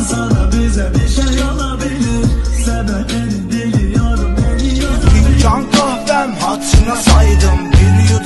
sana bize bir şey olabilir. Sebebini biliyorum, biliyorum. Fincan kahvem hatırına saydım. Bir yudum